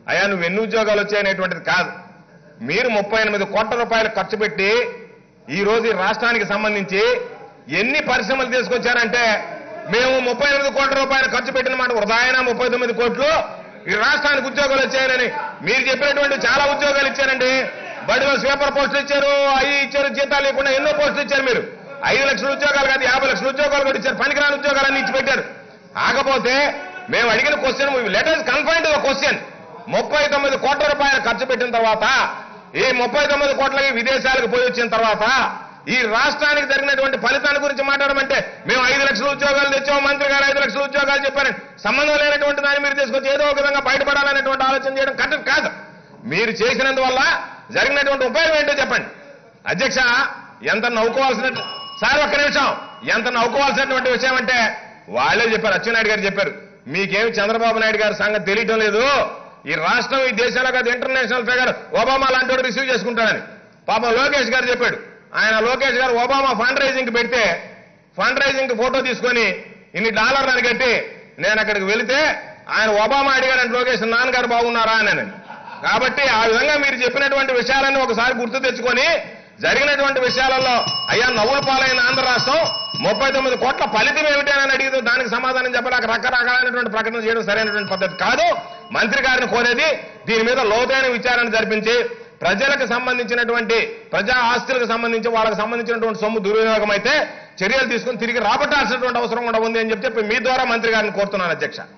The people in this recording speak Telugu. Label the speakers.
Speaker 1: అయ్యా నువ్వు ఎన్ని ఉద్యోగాలు వచ్చాయనేటువంటిది కాదు. మీరు 38 కోట్ల రూపాయలు ఖర్చు పెట్టి ఈ రోజు ఈ రాష్ట్రానికి సంబంధించి ఎన్ని పరిశ్రమలు తీసుకొచ్చారంటే మేము 38 కోట్ల రూపాయలు ఖర్చు పెట్టిన మాట వృధాయన 39 కోట్లు ఈ రాష్ట్రానికి ఉద్యోగాలు వచ్చాయని మీరు చెప్పినటువంటి చాలా ఉద్యోగాలు ఇచ్చారండి. బడిలో స్వీపర్ పోస్టులు ఇచ్చారు, అవి ఇచ్చారు, జీతాలు లేకుండా ఎన్నో పోస్టులు ఇచ్చారు. మీరు 5 లక్షల ఉద్యోగాలు కాదు 50 లక్షల ఉద్యోగాలు కూడా ఇచ్చారు. పనికిరాని ఉద్యోగాలన్నీ ఇచ్చి పెట్టారు. కాకపోతే మేము అడిగిన question let us confine to the question. 39 కోట్ల రూపాయలు ఖర్చు పెట్టిన తర్వాత ఈ 39 కోట్లకి విదేశాలకు పోయి వచ్చిన తర్వాత ఈ రాష్ట్రానికి జరిగినటువంటి ఫలితాల గురించి మాట్లాడమంటే మేము 5 లక్షల ఉద్యోగాలు తెచ్చాము, మంత్రి గారు 5 లక్షల ఉద్యోగాలు చెప్పారని సంబంధం లేనటువంటి దాన్ని మీరు తీసుకొచ్చి ఏదో ఒక విధంగా బయటపడాలనేటువంటి ఆలోచన చేయడం కరెక్ట్ కాదు. మీరు చేసినందువల్ల జరిగినటువంటి ఉపయోగం ఏంటో చెప్పండి. అధ్యక్ష, ఎంత నవ్వుకోవాల్సిన సార్ ఒక్క నిమిషం, ఎంత నవ్వుకోవాల్సినటువంటి విషయం అంటే వాళ్ళే చెప్పారు, అచ్చెన్నాయుడు గారు చెప్పారు, మీకేమి చంద్రబాబు నాయుడు గారి సంగతి తెలియటం లేదు, ఈ రాష్ట్రం ఈ దేశంలో కాదు ఇంటర్నేషనల్ ఫిగర్ ఒబామా లాంటి వాడు రిసీవ్ చేసుకుంటాడని పాపం లోకేష్ గారు చెప్పాడు. ఆయన Lokesh garu Obama fund raising పెడితే ఫండ్ రైజింగ్ ఫోటో తీసుకొని ఇన్ని డాలర్లు అని కట్టి నేను అక్కడికి వెళితే ఆయన ఒబామా అడిగారంటే లోకేష్ నాన్నగారు బాగున్నారా అని. కాబట్టి ఆ విధంగా మీరు చెప్పినటువంటి విషయాలన్నీ ఒకసారి గుర్తు తెచ్చుకొని జరిగినటువంటి విషయాలలో అయ్యా నవ్వుల పాలైన ఆంధ్ర రాష్ట్రం 39 కోట్ల ఫలితం ఏమిటి అని అడిగితే దానికి సమాధానం చెప్పలేక రకరకాలైనటువంటి ప్రకటన చేయడం సరైనటువంటి పద్ధతి కాదు. మంత్రి గారిని కోరేది దీని మీద లోతైన విచారణ జరిపించి ప్రజలకు సంబంధించినటువంటి ప్రజా ఆస్తులకు సంబంధించి వాళ్ళకి సంబంధించినటువంటి సొమ్ము దుర్వినియోగం అయితే చర్యలు తీసుకుని తిరిగి రాబట్టాల్సినటువంటి అవసరం కూడా ఉంది అని చెప్పి మీ ద్వారా మంత్రి గారిని కోరుతున్నాను అధ్యక్ష.